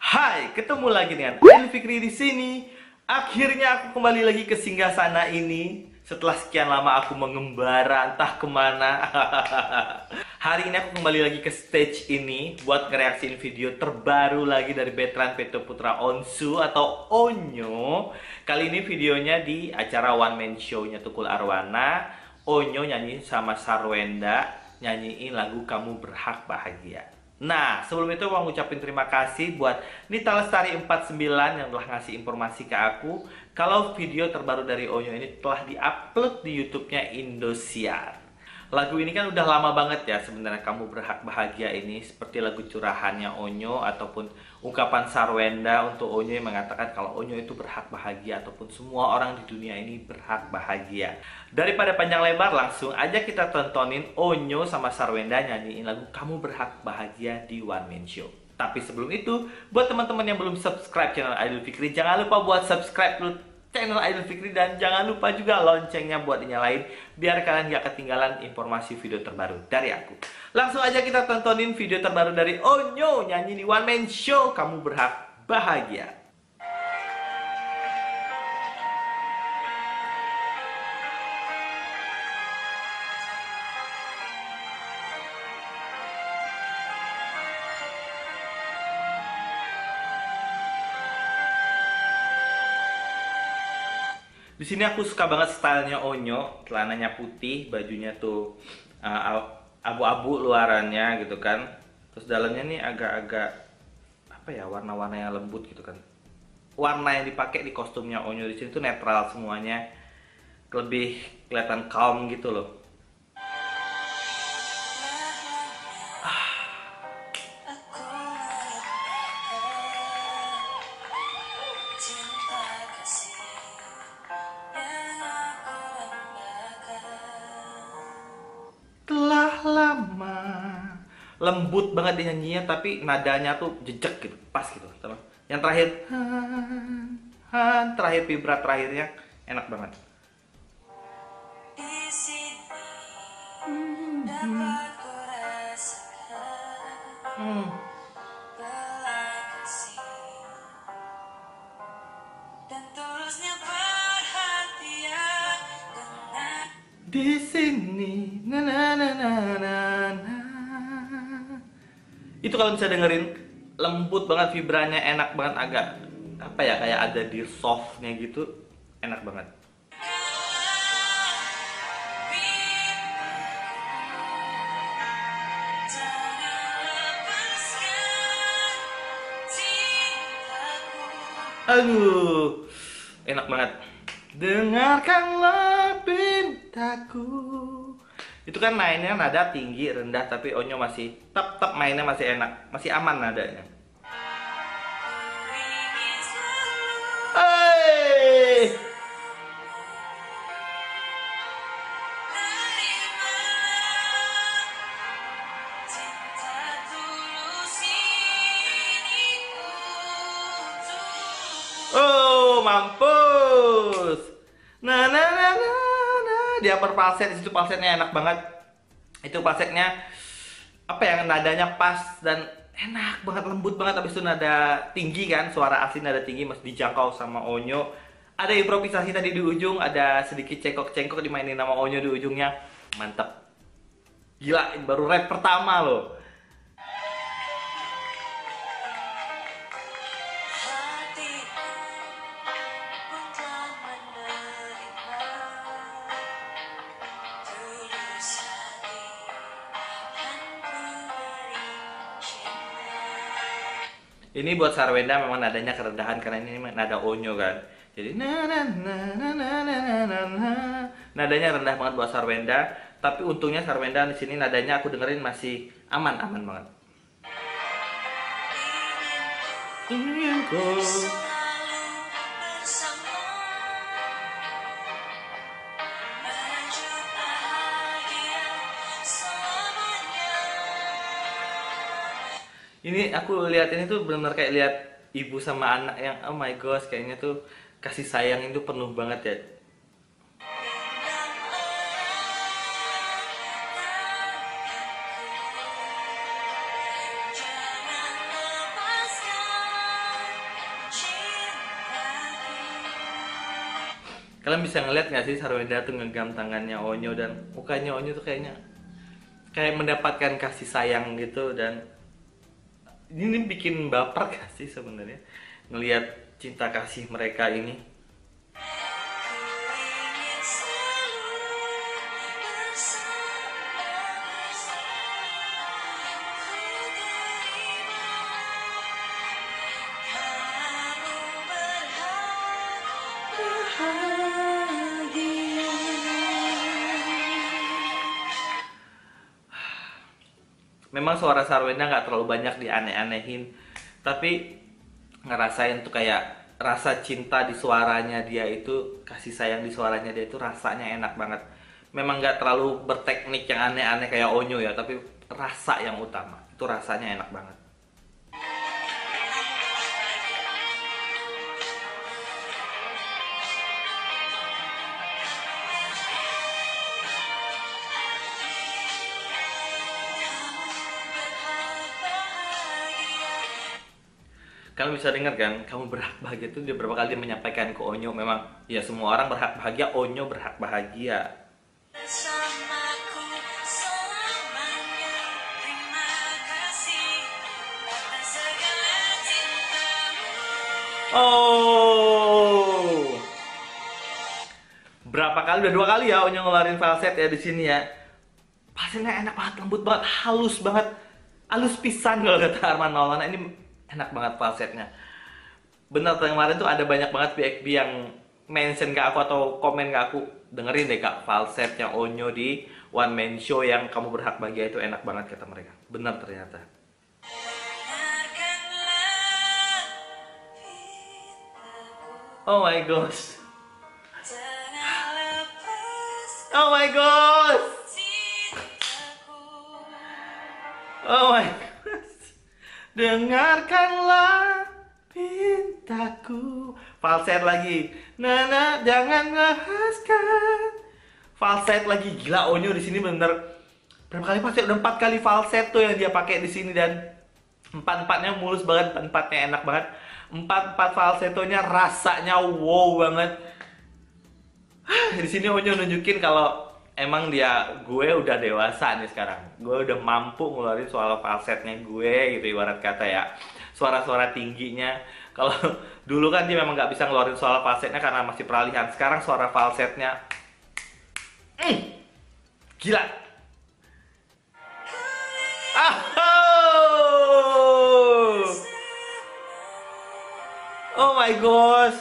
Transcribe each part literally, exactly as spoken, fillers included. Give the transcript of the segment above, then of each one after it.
Hai, ketemu lagi dengan Aidil Fikri di sini. Akhirnya aku kembali lagi ke singgasana ini setelah sekian lama aku mengembara entah kemana. Hari ini aku kembali lagi ke stage ini buat ngereaksiin video terbaru lagi dari Betran Peto Putra Onsu atau Onyo. Kali ini videonya di acara one man show-nya Tukul Arwana. Onyo nyanyi sama Sarwenda nyanyiin lagu Kamu Berhak Bahagia. Nah, sebelum itu mau ngucapin terima kasih buat Nita Lestari empat puluh sembilan yang telah ngasih informasi ke aku kalau video terbaru dari Onyo ini telah diupload di YouTube-nya Indosiar. Lagu ini kan udah lama banget ya sebenarnya, Kamu Berhak Bahagia ini seperti lagu curahannya Onyo ataupun ungkapan Sarwenda untuk Onyo yang mengatakan kalau Onyo itu berhak bahagia ataupun semua orang di dunia ini berhak bahagia. Daripada panjang lebar, langsung aja kita tontonin Onyo sama Sarwenda nyanyiin lagu Kamu Berhak Bahagia di One Man Show. Tapi sebelum itu, buat teman-teman yang belum subscribe channel Aidil Fikri, jangan lupa buat subscribe dulu channel Aidil Fikri dan jangan lupa juga loncengnya buat dinyalain biar kalian gak ketinggalan informasi video terbaru dari aku. Langsung aja kita tontonin video terbaru dari Onyo nyanyi di One Man Show Kamu Berhak Bahagia. Di sini aku suka banget stylenya Onyo, celananya putih, bajunya tuh uh, abu-abu luarannya gitu kan. Terus dalamnya nih agak-agak apa ya, warna-warna yang lembut gitu kan. Warna yang dipakai di kostumnya Onyo di sini tuh netral semuanya, lebih kelihatan calm gitu loh. Telah lama, lembut banget dia nyanyinya, tapi nadanya tuh jejak gitu, pas gitu teman. Yang terakhir han, han, terakhir vibrat terakhirnya enak banget. Hmm. Di sini, na na na na na na. Itu kalau bisa dengerin lembut banget, vibranya enak banget, agak apa ya, kayak ada di softnya gitu, enak banget. Aduh, enak banget. Dengarkanlah pintaku. Itu kan mainnya nada tinggi rendah, tapi Onyo masih tetap mainnya masih enak, masih aman nadanya. Hey! Oh, mampus. Nah, nah, nah, nah, nah. Dia per falset, di situ falsetnya enak banget. Itu falsetnya apa ya, nadanya pas dan enak banget, lembut banget. Habis itu nada tinggi kan, suara asli nada tinggi masih dijangkau sama Onyo. Ada improvisasi tadi di ujung, ada sedikit cengkok-cengkok dimainin sama Onyo di ujungnya. Mantap. Gila, ini baru rap pertama loh. Ini buat Sarwenda memang nadanya kerendahan karena ini nada Onyo kan. Jadi na na na na na na na na. Nadanya rendah banget buat Sarwenda, tapi untungnya Sarwenda di sini nadanya aku dengerin masih aman-aman banget. Ini aku lihat ini tuh benar-benar kayak lihat ibu sama anak yang oh my gosh, kayaknya tuh kasih sayang itu penuh banget ya. Kalian bisa ngeliat nggak sih Sarwenda tuh ngegenggam tangannya Onyo, dan mukanya Onyo tuh kayaknya kayak mendapatkan kasih sayang gitu, dan ini bikin baper gak sih sebenarnya ngelihat cinta kasih mereka ini. Memang suara Sarwenda nggak terlalu banyak dianeh-anehin, tapi ngerasain tuh kayak rasa cinta di suaranya dia itu, kasih sayang di suaranya dia itu rasanya enak banget. Memang nggak terlalu berteknik yang aneh-aneh kayak Onyo ya, tapi rasa yang utama itu rasanya enak banget. Kalian bisa dengar kan, kamu berhak bahagia itu dia berapa kali dia menyampaikan ke Onyo. Memang ya semua orang berhak bahagia, Onyo berhak bahagia. Oh, berapa kali? Udah dua kali ya Onyo ngeluarin falset ya di sini ya. Falsetnya enak banget, lembut banget, halus banget, halus pisan kalau kata Arman Maulana. Ini enak banget falsetnya. Bener, kemarin tuh ada banyak banget V I P yang mention ke aku atau komen ke aku, dengerin deh kak falsetnya Onyo di One Man Show yang Kamu Berhak Bahagia, itu enak banget kata mereka. Bener ternyata. Oh my gosh. Oh my gosh. Oh my gosh. Dengarkanlah pintaku. Falset lagi. Nana, jangan ngehaskan. Falset lagi, gila Onyo di sini bener. Berapa kali falset? Udah empat kali falset tuh yang dia pakai di sini, dan empat-empatnya mulus banget, empat-empatnya enak banget. Empat-empat falsetonya rasanya wow banget. Di sini Onyo nunjukin kalau emang dia, gue udah dewasa nih sekarang. Gue udah mampu ngeluarin suara falsetnya gue gitu, ibarat kata ya. Suara-suara tingginya. Kalau dulu kan dia memang nggak bisa ngeluarin suara falsetnya karena masih peralihan. Sekarang suara falsetnya mm, gila. Ah, oh. Oh my gosh.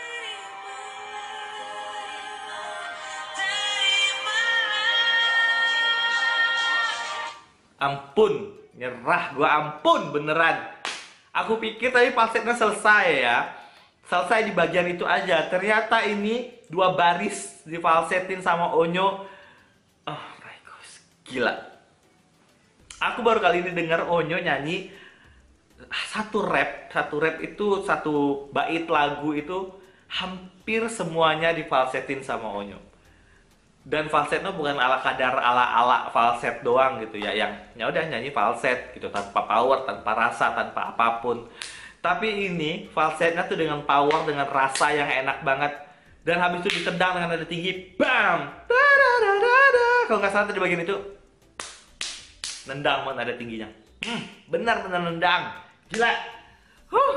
Ampun, nyerah gua, ampun beneran. Aku pikir tadi falsetnya selesai ya. Selesai di bagian itu aja. Ternyata ini dua baris difalsetin sama Onyo. Oh my gosh, gila. Aku baru kali ini denger Onyo nyanyi satu rap, satu rap itu, satu bait lagu itu hampir semuanya difalsetin sama Onyo. Dan falsetnya bukan ala kadar ala-ala falset doang gitu ya, yang ya udah nyanyi falset gitu tanpa power, tanpa rasa, tanpa apapun. Tapi ini falsetnya tuh dengan power, dengan rasa yang enak banget. Dan habis itu ditendang dengan nada tinggi, bam, kalau nggak salah di bagian itu nendang banget nada tingginya. Hmm, benar-benar nendang, gila. Huh.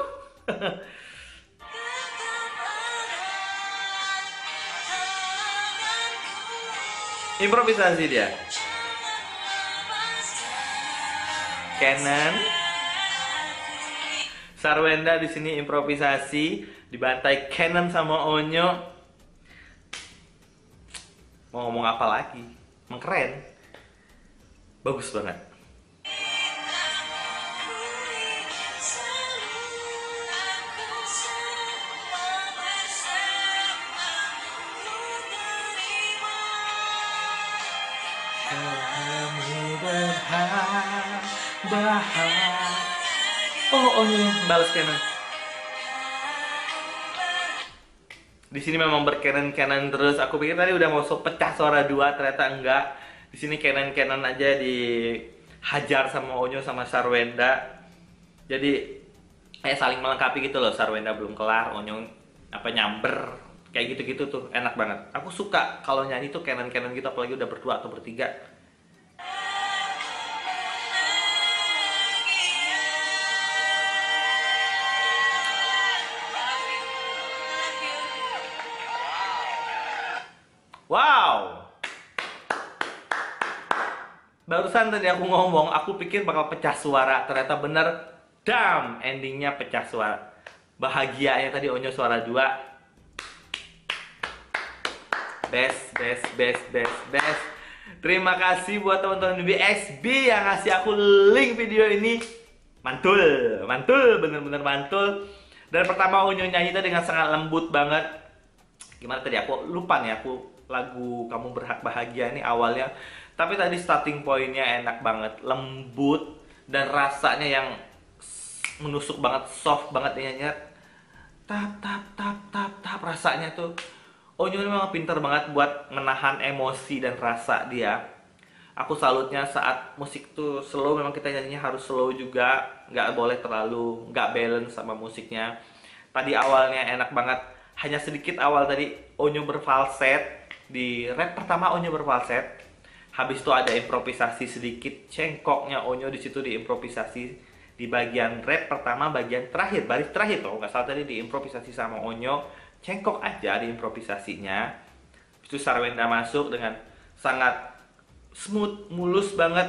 Improvisasi dia. Canon. Sarwenda di sini improvisasi, dibantai Canon sama Onyo. Mau ngomong apa lagi? Mengkeren. Bagus banget. Kamu berhak bahagia. Oh, Onyo balas Canon. Di sini memang berkenan-kenan terus. Aku pikir tadi udah mau pecah suara dua, ternyata enggak. Di sini kenan-kenan aja dihajar sama Onyo sama Sarwenda. Jadi kayak saling melengkapi gitu loh. Sarwenda belum kelar, Onyo apa nyamber Kayak gitu-gitu tuh enak banget. Aku suka kalau nyanyi tuh canon-canon gitu, apalagi udah berdua atau bertiga. Wow. Barusan tadi aku ngomong, aku pikir bakal pecah suara. Ternyata bener, dam, endingnya pecah suara. Bahagianya tadi Onyo suara dua. Best, best, best, best, best. Terima kasih buat teman-teman B X B yang ngasih aku link video ini. Mantul, mantul, bener-bener mantul. Dan pertama Onyo nyanyi tadi dengan sangat lembut banget. Gimana tadi aku lupa nih, aku lagu Kamu Berhak Bahagia ini awalnya. Tapi tadi starting pointnya enak banget, lembut dan rasanya yang menusuk banget, soft banget nyanyinya. Tap tap tap tap tap rasanya tuh. Onyo memang pinter banget buat menahan emosi dan rasa dia. Aku salutnya saat musik tuh slow, memang kita nyanyinya harus slow juga, nggak boleh terlalu nggak balance sama musiknya. Tadi awalnya enak banget, hanya sedikit awal tadi Onyo berfalset. Di rap pertama Onyo berfalset. Habis itu ada improvisasi sedikit, cengkoknya Onyo di situ diimprovisasi di bagian rap pertama, bagian terakhir, baris terakhir tuh nggak salah tadi diimprovisasi sama Onyo, cengkok aja di improvisasinya. Itu Sarwenda masuk dengan sangat smooth, mulus banget,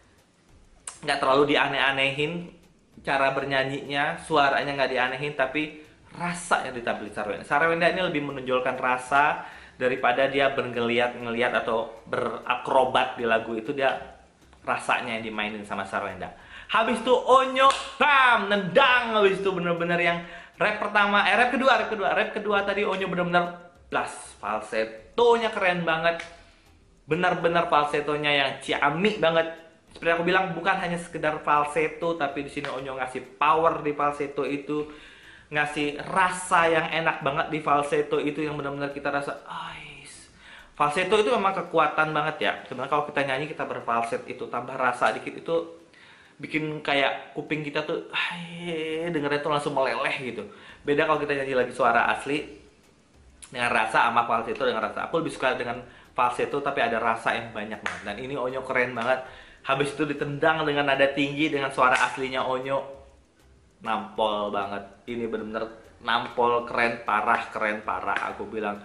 nggak terlalu dianeh-anehin cara bernyanyinya, suaranya nggak dianehin, tapi rasa yang ditampilkan Sarwenda. Sarwenda ini lebih menonjolkan rasa daripada dia bergeliat-ngeliat atau berakrobat di lagu itu, dia rasanya yang dimainin sama Sarwenda. Habis itu Onyo bam nendang, habis itu bener-bener yang rap pertama, eh rap kedua, rap kedua, rap kedua tadi Onyo bener-bener blast, falsetonya keren banget, bener-bener falsetonya yang ciamik banget. Seperti aku bilang, bukan hanya sekedar falseto, tapi di sini Onyo ngasih power di falseto itu, ngasih rasa yang enak banget di falsetto itu, yang benar-benar kita rasa ais. Falsetto itu memang kekuatan banget ya. Sebenarnya kalau kita nyanyi kita berfalset itu tambah rasa dikit itu bikin kayak kuping kita tuh ay, dengernya tuh langsung meleleh gitu. Beda kalau kita nyanyi lagi suara asli dengan rasa sama falsetto dengan rasa. Aku lebih suka dengan falsetto tapi ada rasa yang banyak banget. Dan ini Onyo keren banget. Habis itu ditendang dengan nada tinggi dengan suara aslinya Onyo. Nampol banget, ini bener-bener nampol, keren parah, keren parah. Aku bilang,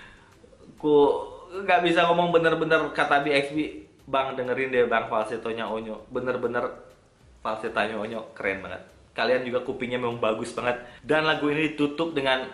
aku nggak bisa ngomong, bener-bener kata B X B, bang dengerin deh bang falsetonya Onyo, bener-bener falsetonya Onyo keren banget. Kalian juga kupingnya memang bagus banget, dan lagu ini ditutup dengan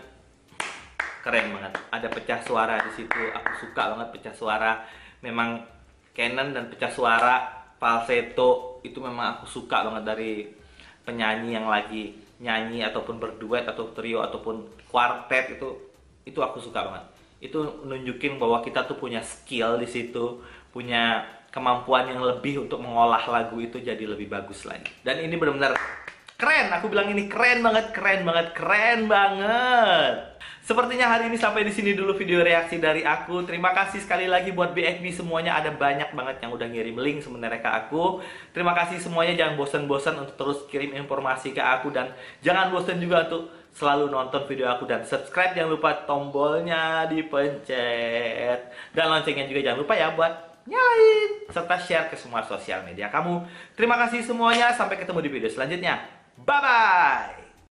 keren banget. Ada pecah suara di situ, aku suka banget pecah suara. Memang canon dan pecah suara falsetto itu memang aku suka banget dari penyanyi yang lagi nyanyi ataupun berduet atau trio ataupun kuartet, itu itu aku suka banget. Itu nunjukin bahwa kita tuh punya skill di situ, punya kemampuan yang lebih untuk mengolah lagu itu jadi lebih bagus lagi. Dan ini benar-benar keren, aku bilang ini keren banget, keren banget, keren banget. Sepertinya hari ini sampai di sini dulu video reaksi dari aku. Terima kasih sekali lagi buat B X B semuanya, ada banyak banget yang udah ngirim link sebenarnya ke aku. Terima kasih semuanya, jangan bosan-bosan untuk terus kirim informasi ke aku, dan jangan bosan juga untuk selalu nonton video aku, dan subscribe jangan lupa tombolnya dipencet, dan loncengnya juga jangan lupa ya buat nyalain, serta share ke semua sosial media kamu. Terima kasih semuanya, sampai ketemu di video selanjutnya. Bye bye.